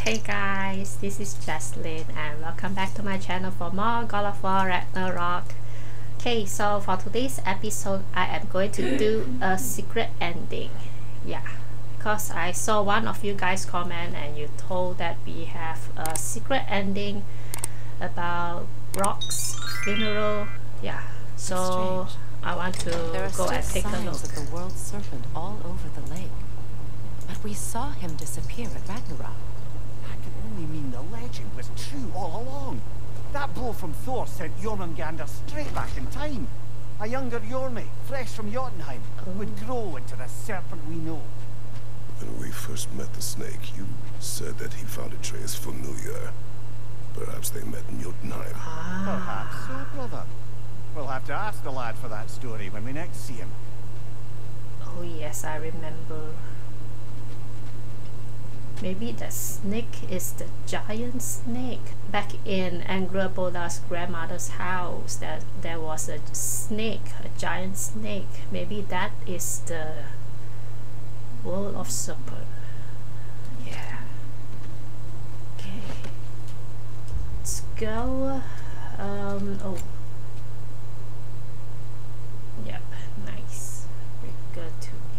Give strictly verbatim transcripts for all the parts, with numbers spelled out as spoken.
Hey guys, this is Jesslyn and welcome back to my channel for more God of War Ragnarok. Okay, so for today's episode, I am going to do a secret ending. Yeah, because I saw one of you guys comment and you told that we have a secret ending about Brok's funeral. Yeah, so I want to go and take a look. Of the world serpent all over the lake, but we saw him disappear at Ragnarok. Only mean the legend was true all along. That blow from Thor sent Jormungandr straight back in time. A younger Jormi, fresh from Jotunheim, oh. would grow into the serpent we know. When we first met the snake, you said that he found Atreus familiar. Perhaps they met in Jotunheim. Ah. Perhaps so, brother. We'll have to ask the lad for that story when we next see him. Oh yes, I remember. Maybe the snake is the giant snake. Back in Angrabola's grandmother's house, that there was a snake, a giant snake. Maybe that is the world of serpent. Yeah. Okay. Let's go. Um. Oh. Yep. Nice. Very good to make.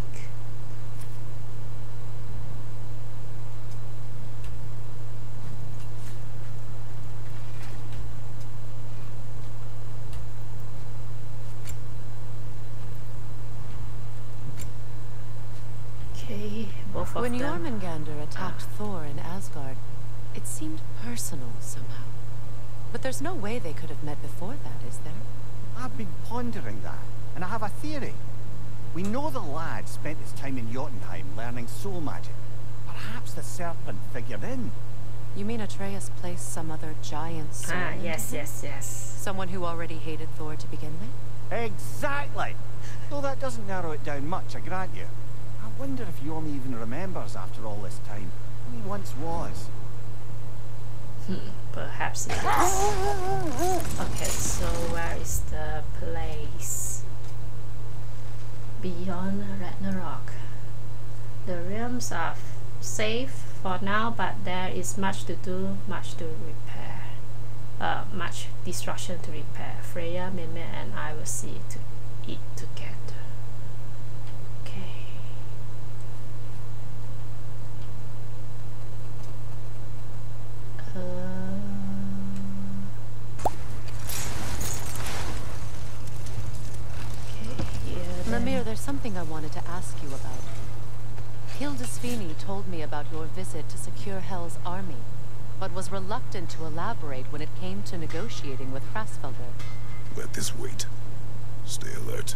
Both of when them. Jormungandr attacked uh. Thor in Asgard, it seemed personal somehow. But there's no way they could have met before that, is there? I've been pondering that, and I have a theory. We know the lad spent his time in Jotunheim learning soul magic. Perhaps the serpent figured in. You mean Atreus placed some other giant soul? Ah, yes, yes, yes. Someone who already hated Thor to begin with? Exactly! Though that doesn't narrow it down much, I grant you. I wonder if Jormi even remembers after all this time who he once was. Hmm, perhaps it is. Okay, so where is the place? Beyond Ragnarok. The realms are safe for now, but there is much to do, much to repair. Uh, much destruction to repair. Freya, Mimir, and I will see to eat together. Mimir, there's something I wanted to ask you about. Hildisvini told me about your visit to secure Hel's army, but was reluctant to elaborate when it came to negotiating with Hrasfelder. Let this wait. Stay alert.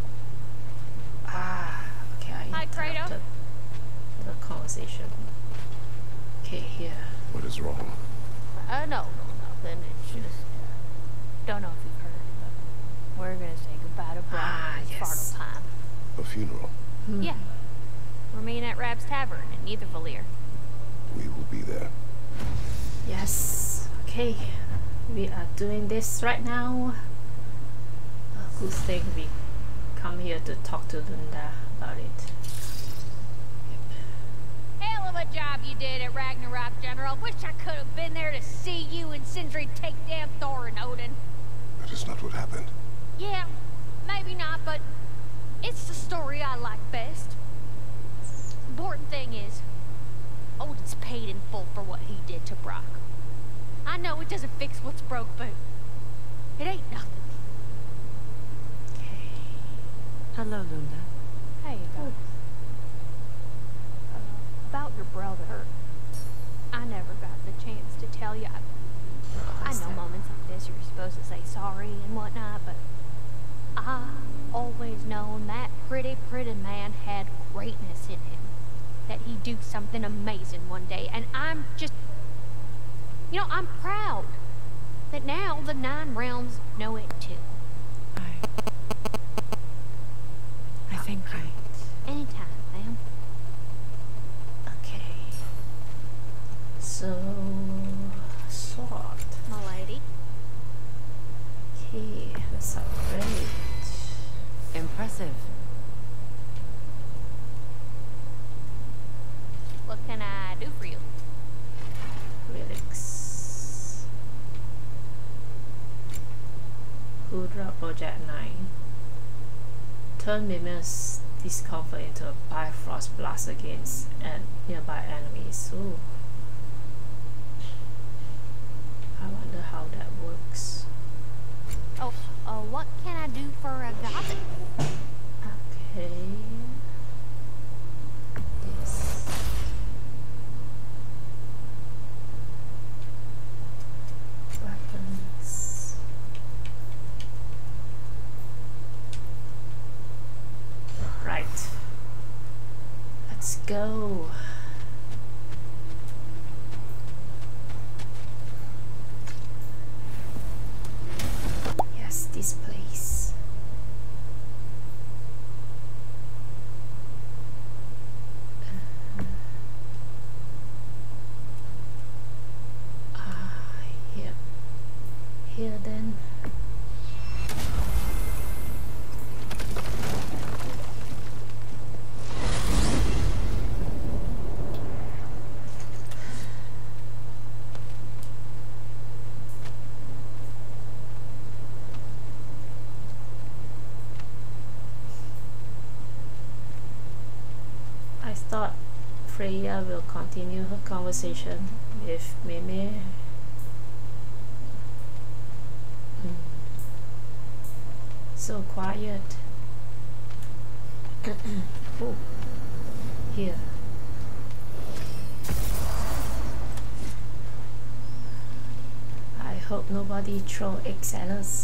Ah, okay, I interrupted the conversation. Okay, here. What is wrong? Uh, no, no, nothing. It's just, uh, don't know if you've heard, but we're gonna say goodbye to Brok ah, in yes. time. A funeral? Hmm. Yeah. We're meeting at Rab's Tavern in Nethervalir. We will be there. Yes. Okay. We are doing this right now. A good thing we come here to talk to Lunda about it. Hell of a job you did at Ragnarok, General. Wish I could have been there to see you and Sindri take down Thor and Odin. That is not what happened. Yeah, maybe not, but it's the story I like best. Important thing is, Odin's paid in full for what he did to Brok. I know it doesn't fix what's broke, but it ain't nothing. Okay. Hello, Lunda. Hey, about, uh, about your brother. I never got the chance to tell you. I, I know moments like this you're supposed to say sorry and whatnot, but I always known that pretty, pretty man had greatness in him. That he'd do something amazing one day, and I'm just, you know, I'm proud that now the Nine Realms know it too. I... I think I... Anytime, ma'am. Okay. So... sword. My lady. Okay, that's great. Impressive. What can I do for you? Throughout Project nine. Turn Mimir's discomfort into a Bifrost blast against and nearby enemies. Ooh. I wonder how that works. Oh, uh, what can I do for a gossip? Okay. This. Weapons. Right. Let's go. Yes, this place. Uh, ah, here. Here then. I thought Freya will continue her conversation with Mimir. Hmm. So quiet. Oh, here. I hope nobody throw eggs at us.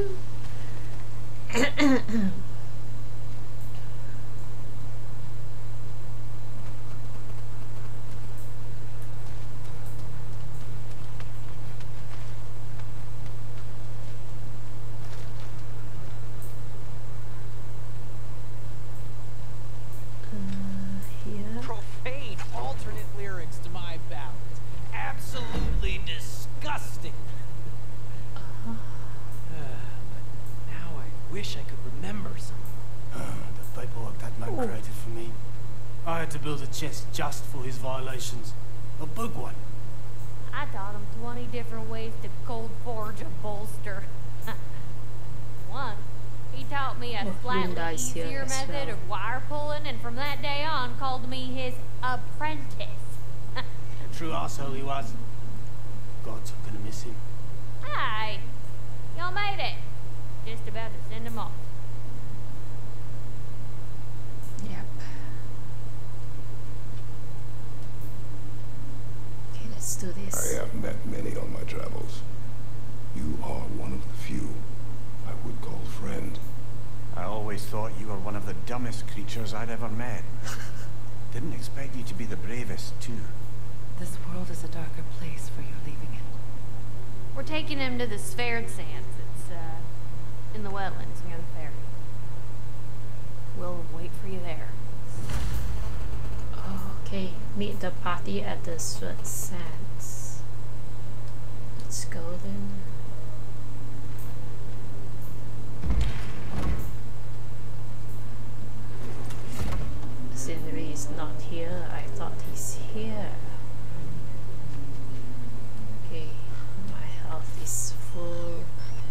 Profane alternate lyrics to my ballads. Absolutely disgusting. Uh-huh. Uh, but now I wish I could remember some. The paperwork that man Ooh. created for me. I had to build a chest just for his violations. A big one. I taught him twenty different ways to cold forge a bolster. One, he taught me a Oh, slightly Linda is here easier as method well. of wire pulling, and from that day on called me his apprentice. True arsehole he was. God's gonna miss him. Hi, y'all made it. Just about to send him off. Yep. Okay, let's do this. I have met many on my travels. You are one of the few I would call friend. I always thought you were one of the dumbest creatures I'd ever met. Didn't expect you to be the bravest, too. This world is a darker place for your leaving it. We're taking him to the Sphered Sands. It's, uh, in the wetlands near the ferry. We'll wait for you there. Okay, meet the party at the Sphered Sands. Let's go then. Scenery is not here. I thought he's here. Okay, my health is full.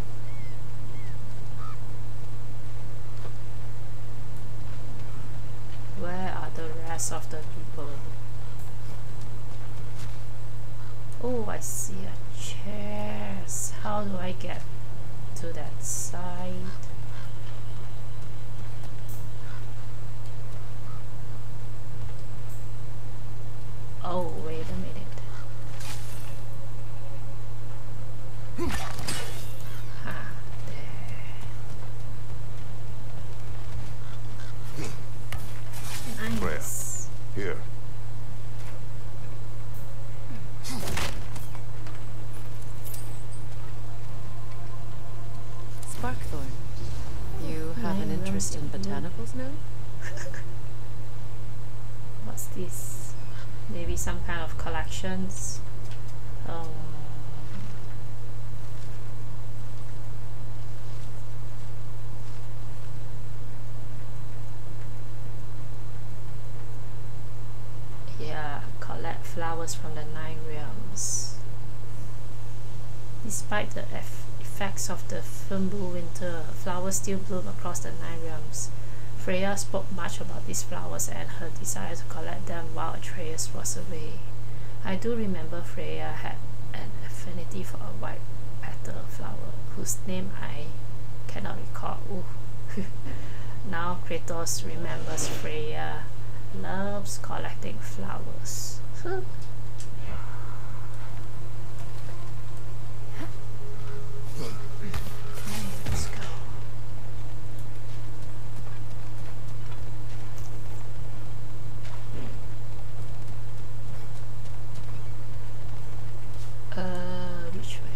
Where are the rest of the people? Oh, I see a chairs. How do I get to that side? Oh, wait a minute. Ah, there. Nice. Here. Sparkthorn, you have an Nine interest in rounds in blue. botanicals now? What's this? Maybe some kind of collections. Um, yeah, collect flowers from the nine realms. Despite the eff effects of the Fimbul winter, flowers still bloom across the nine realms. Freya spoke much about these flowers and her desire to collect them while Atreus was away. I do remember Freya had an affinity for a white petal flower, whose name I cannot recall. Ooh. Now Kratos remembers Freya loves collecting flowers. Okay, let's go. Uh, which way?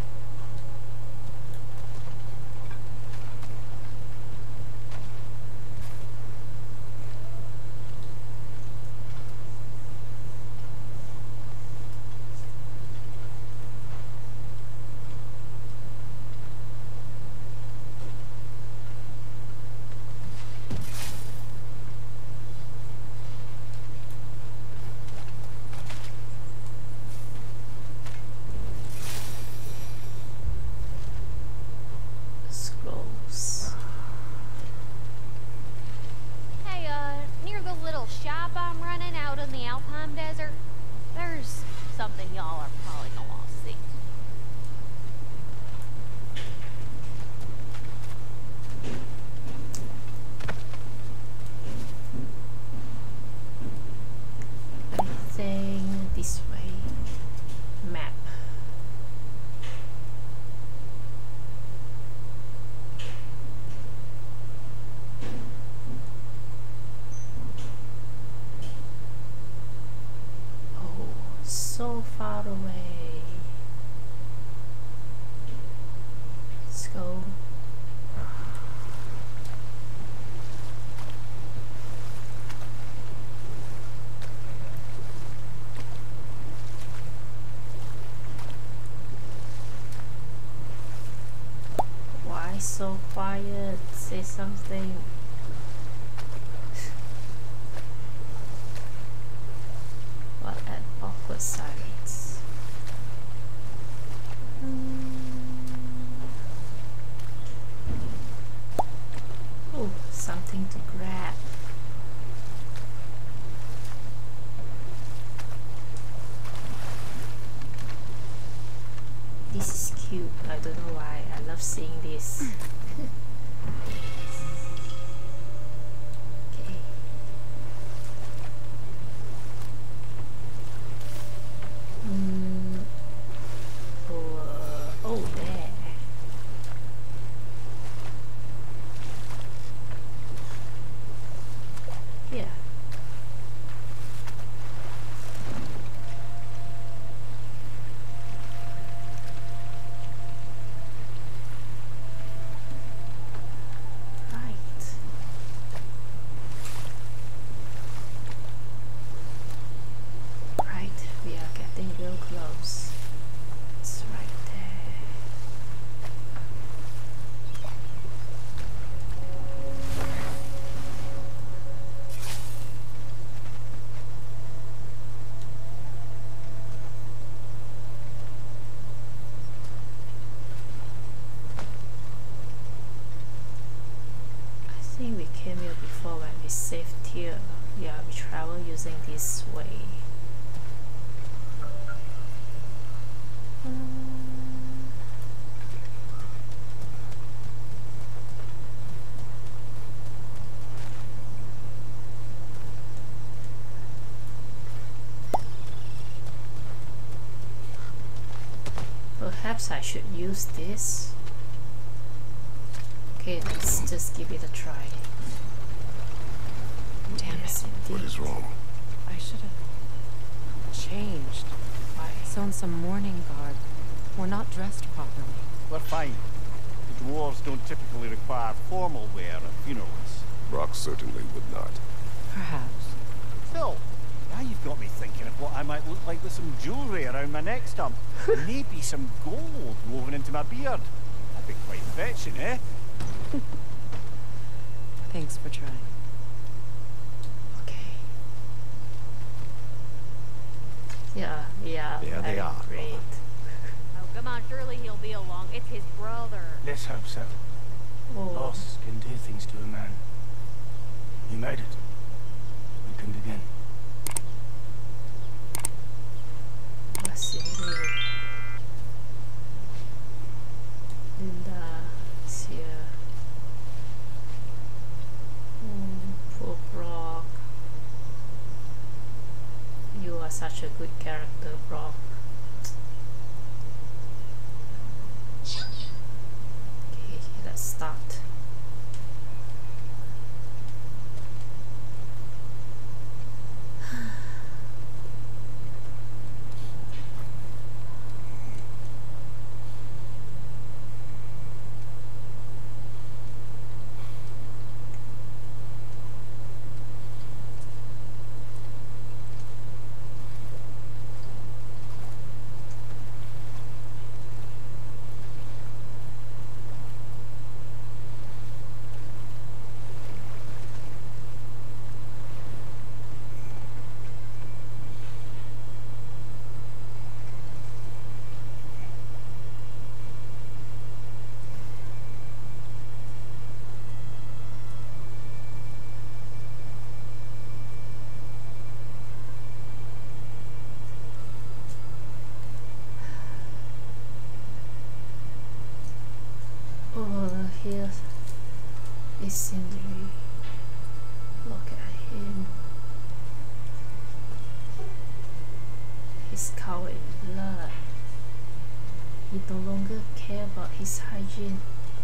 This way. Map. Oh, so far away. Let's go. So quiet, say something. What an awkward silence. Oh, something to grab. This is cute. I don't know why. I love seeing this. Okay. Mm. Oh, uh, oh, there. Here. We came here before when we saved here. Yeah, we travel using this way. Um, perhaps I should use this. Okay, let's just give it a try. Damn yes, it. Indeed. What is wrong? I should have changed. Why? Sewn some mourning garb. We're not dressed properly. We're fine. The dwarves don't typically require formal wear at funerals. BROK certainly would not. Perhaps. Still, now you've got me thinking of what I might look like with some jewellery around my neck stump. Maybe some gold woven into my beard. That'd be quite fetching, eh? Thanks for trying. Okay. Yeah, yeah. There they very are. Great. Oh, Come on, surely he'll be along. It's his brother. Let's hope so. Oh. Loss can do things to a man. You made it. We can begin. What's in here? Linda is here. Oh, poor Brock. You are such a good character, Brock. Okay, let's start. Oh, here is Sindri. Look at him. He's covered in blood. He no longer cares about his hygiene.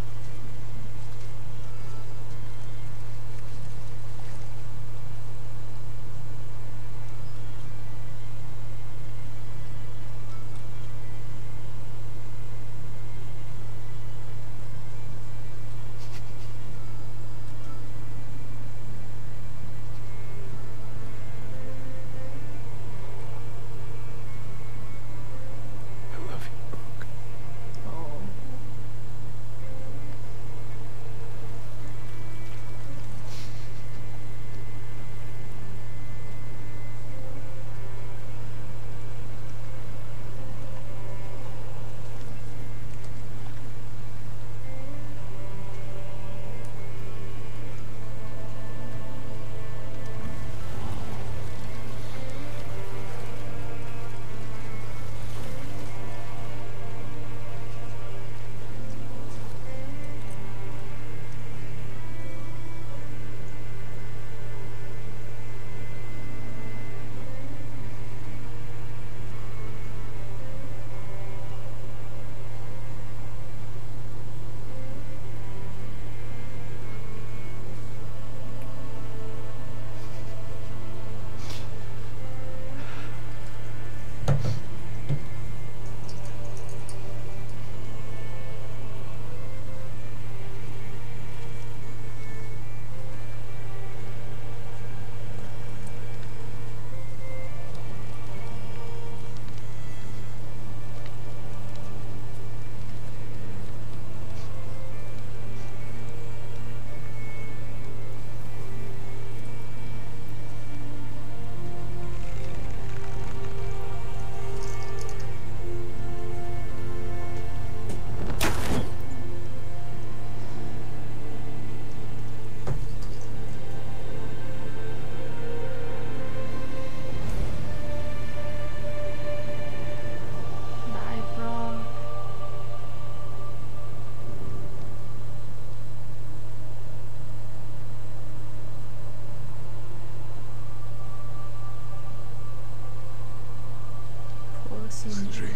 Sindri.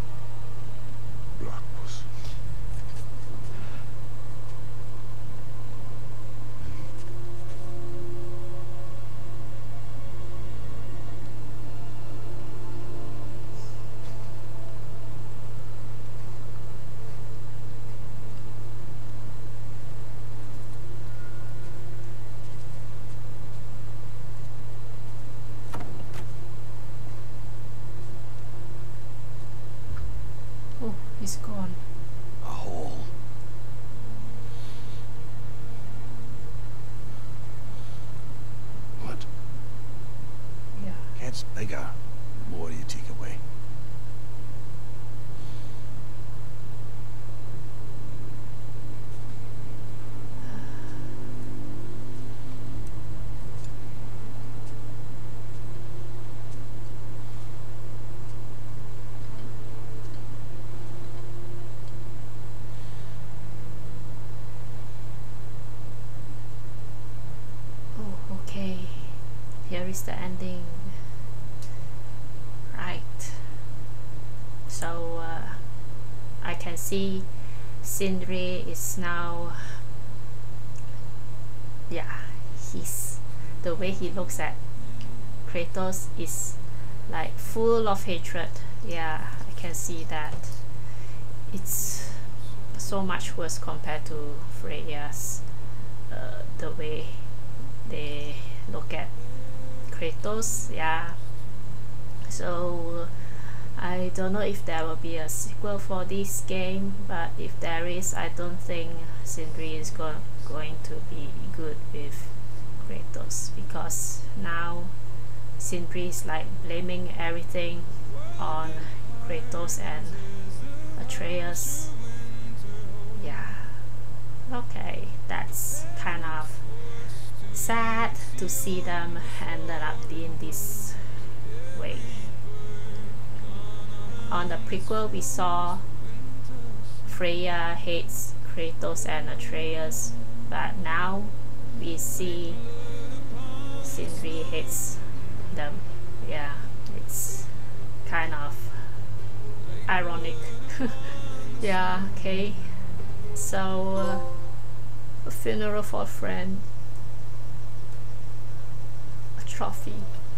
Blackbush. He's gone. A hole. What? Yeah. Can't bigger. The more you take away. is the ending. Right. So uh, I can see Sindri is now, yeah, he's, the way he looks at Kratos is like full of hatred. Yeah, I can see that. It's so much worse compared to Freya's, uh, the way they look at Kratos. Yeah, so I don't know if there will be a sequel for this game, but if there is, I don't think Sindri is go going to be good with Kratos, because now Sindri is like blaming everything on Kratos and Atreus. Yeah, okay, that's kind of sad to see them ended up in this way. On the prequel, we saw Freya hates Kratos and Atreus, but now we see Sindri hates them. Yeah, it's kind of ironic. Yeah, okay. So, uh, a funeral for a friend. A trophy.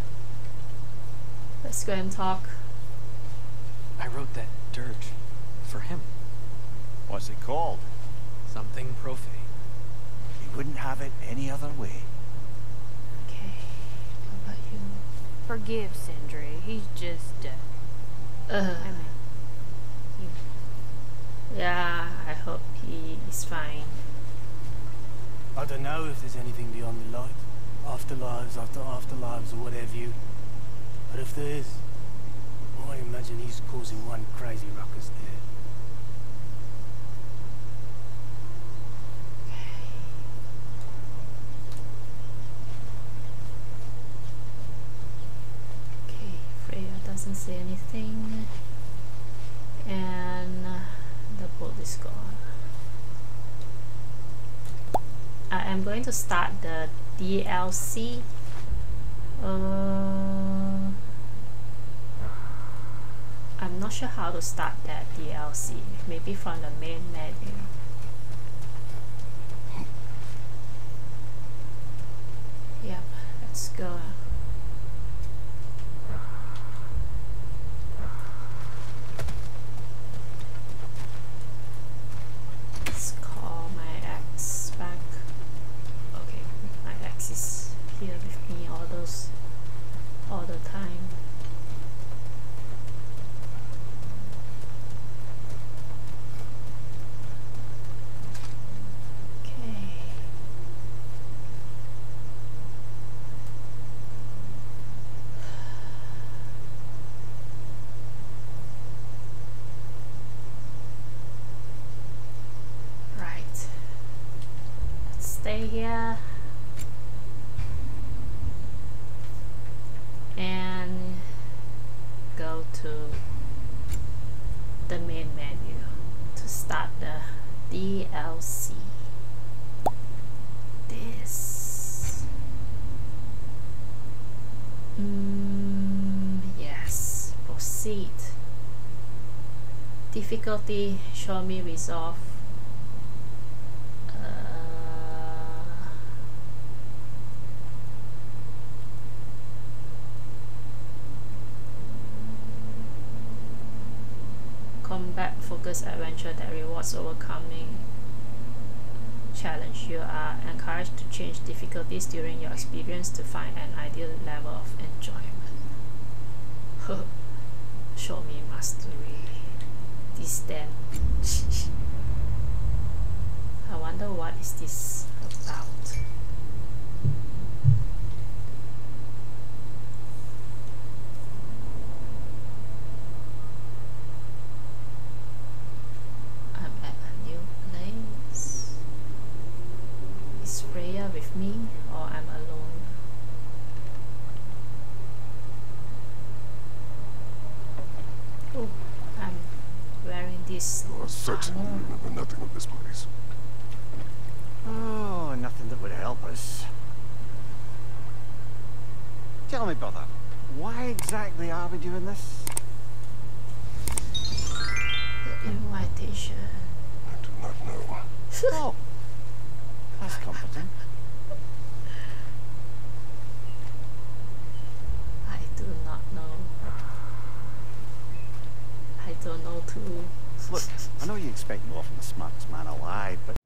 Let's go and talk. I wrote that dirge for him. What's it called? Something profane. He wouldn't have it any other way. Okay, how about you? Forgive Sindri. He's just, uh, Uh, I mean, you. yeah, I hope he is fine. I don't know if there's anything beyond the light. Afterlives after afterlives or whatever you. But if there is, I imagine he's causing one crazy ruckus there. Okay, Freya doesn't say anything, and uh, the boat is gone. I am going to start the D L C. Uh, I'm not sure how to start that D L C. Maybe from the main menu. Yep, let's go. Let's call my ex back. Okay, my ex is here with me all those all the time. Stay here and go to the main menu to start the D L C. This. Mm, yes, proceed. Difficulty, show me resolve. Combat focused adventure that rewards overcoming challenge. You are encouraged to change difficulties during your experience to find an ideal level of enjoyment. Show me mastery. This then. I wonder what is this about. With me, or I'm alone. Oh, I'm wearing this. You are certain you remember nothing of this place? Oh, nothing that would help us. Tell me, brother, why exactly are we doing this? The invitation. I do not know. Oh, that's comforting. I do not know. I don't know too. Look, I know you expect more from the smartest man alive, but